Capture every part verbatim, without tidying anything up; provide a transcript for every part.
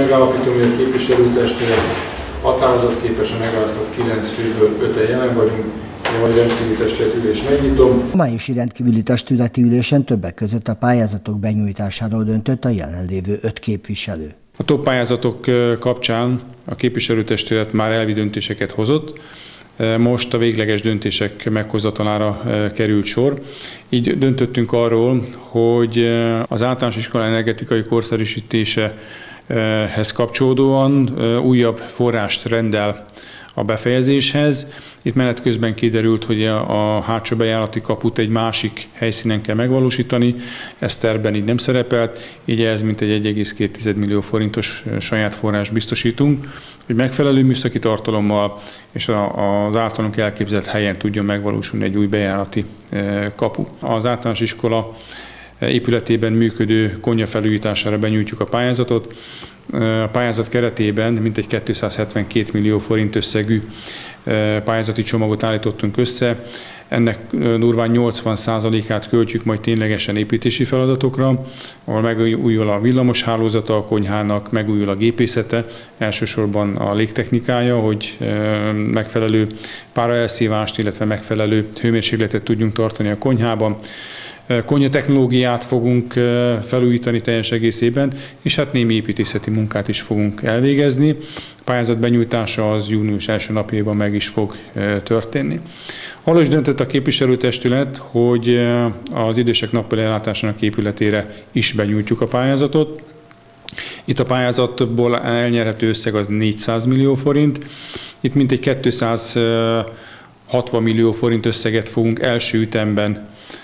megállapítom, hogy a képviselőtestület határozatképesen megválasztott kilenc főből öten jelen vagyunk. A mai rendkívüli testületülést megnyitom. A májusi rendkívüli testületi ülésen többek között a pályázatok benyújtásáról döntött a jelenlévő öt képviselő. A top pályázatok kapcsán a képviselőtestület már elvi döntéseket hozott. Most a végleges döntések meghozatalára került sor. Így döntöttünk arról, hogy az általános iskola energetikai korszerűsítésehez kapcsolódóan újabb forrást rendel a befejezéshez. Itt menet közben kiderült, hogy a hátsó bejárati kaput egy másik helyszínen kell megvalósítani, ez tervben így nem szerepelt, így ez mintegy egy egész két millió forintos saját forrás biztosítunk, hogy megfelelő műszaki tartalommal és az általunk elképzelt helyen tudjon megvalósulni egy új bejárati kapu. Az általános iskola épületében működő konyha felújítására benyújtjuk a pályázatot. A pályázat keretében mintegy kétszázhetvenkét millió forint összegű pályázati csomagot állítottunk össze. Ennek durván nyolcvan százalékát költjük majd ténylegesen építési feladatokra, ahol megújul a villamos hálózata a konyhának, megújul a gépészete, elsősorban a légtechnikája, hogy megfelelő páraelszívást, illetve megfelelő hőmérsékletet tudjunk tartani a konyhában. Konyha technológiát fogunk felújítani teljes egészében, és hát némi építészeti munkát is fogunk elvégezni. A pályázat benyújtása az június első napjában meg is fog történni. Arról is döntött a képviselőtestület, hogy az idősek nappali ellátásának épületére is benyújtjuk a pályázatot. Itt a pályázatból elnyerhető összeg az négyszáz millió forint. Itt mintegy kétszázhatvan millió forint összeget fogunk első ütemben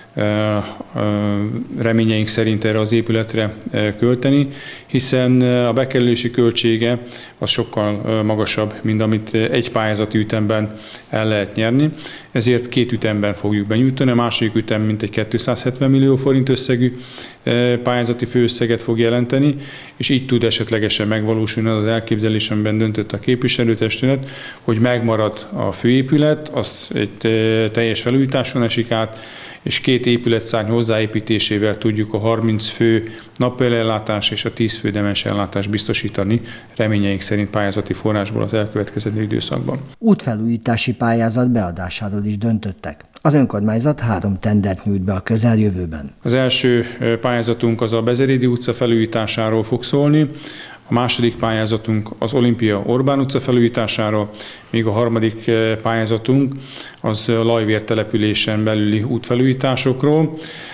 reményeink szerint erre az épületre költeni, hiszen a bekerülési költsége az sokkal magasabb, mint amit egy pályázati ütemben el lehet nyerni. Ezért két ütemben fogjuk benyújtani. A második ütem mintegy kétszázhetven millió forint összegű pályázati főösszeget fog jelenteni, és így tud esetlegesen megvalósulni az az elképzelés, amiben döntött a képviselőtestület, hogy megmarad a főépület, az egy teljes felújításon esik át, és két épületszárny hozzáépítésével tudjuk a harminc fő nappaliellátás és a tíz fő demens ellátást biztosítani, reményeink szerint pályázati forrásból az elkövetkező időszakban. Útfelújítási pályázat beadásáról is döntöttek. Az önkormányzat három tendert nyújt be a közeljövőben. Az első pályázatunk az a Bezerédi utca felújításáról fog szólni, a második pályázatunk az Olimpia Orbán utca felújítására, míg a harmadik pályázatunk az Lajvér településen belüli útfelújításokról.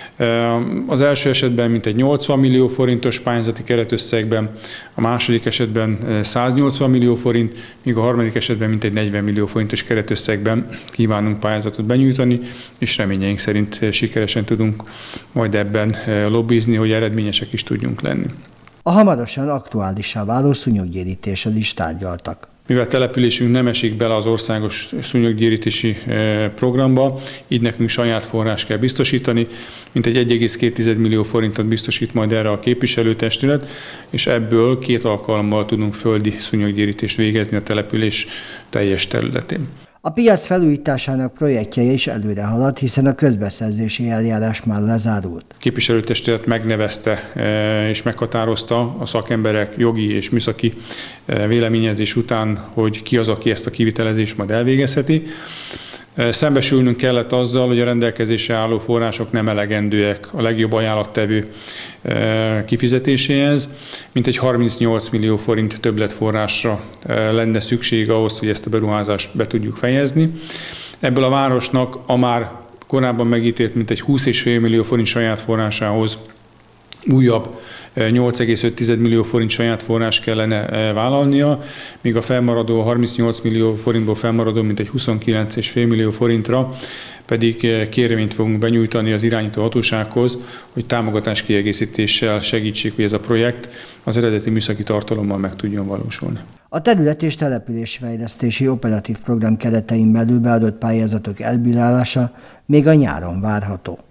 Az első esetben mintegy nyolcvan millió forintos pályázati keretösszegben, a második esetben száznyolcvan millió forint, míg a harmadik esetben mintegy negyven millió forintos keretösszegben kívánunk pályázatot benyújtani, és reményeink szerint sikeresen tudunk majd ebben lobbizni, hogy eredményesek is tudjunk lenni. A hamarosan aktuálissá váló szúnyoggyérítéssel is tárgyaltak. Mivel településünk nem esik bele az országos szúnyoggyérítési programba, így nekünk saját forrás kell biztosítani, mintegy egy egész két millió forintot biztosít majd erre a képviselőtestület, és ebből két alkalommal tudunk földi szúnyoggyérítést végezni a település teljes területén. A piac felújításának projektje is előre halad, hiszen a közbeszerzési eljárás már lezárult. A képviselőtestület megnevezte és meghatározta a szakemberek jogi és műszaki véleményezés után, hogy ki az, aki ezt a kivitelezést majd elvégezheti. Szembesülnünk kellett azzal, hogy a rendelkezésre álló források nem elegendőek a legjobb ajánlattevő kifizetéséhez. Mintegy harmincnyolc millió forint többletforrásra lenne szükség ahhoz, hogy ezt a beruházást be tudjuk fejezni. Ebből a városnak a már korábban megítélt mintegy húsz egész öt millió forint saját forrásához újabb nyolc egész öt millió forint saját forrás kellene vállalnia, míg a felmaradó harmincnyolc millió forintból felmaradó mintegy huszonkilenc egész öt millió forintra pedig kérvényt fogunk benyújtani az irányító hatósághoz, hogy támogatás kiegészítéssel segítsék, hogy ez a projekt az eredeti műszaki tartalommal meg tudjon valósulni. A terület- és településfejlesztési operatív program keretein belül beadott pályázatok elbírálása még a nyáron várható.